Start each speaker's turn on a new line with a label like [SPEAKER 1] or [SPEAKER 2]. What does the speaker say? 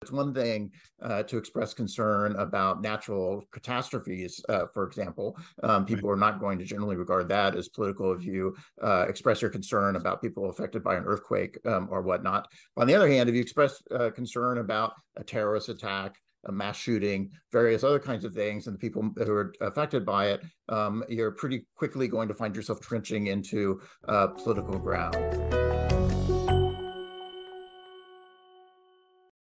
[SPEAKER 1] It's one thing to express concern about natural catastrophes, for example. People are not going to generally regard that as political if you express your concern about people affected by an earthquake or whatnot. On the other hand, if you express concern about a terrorist attack, a mass shooting, various other kinds of things, and the people who are affected by it, you're pretty quickly going to find yourself trenching into political ground.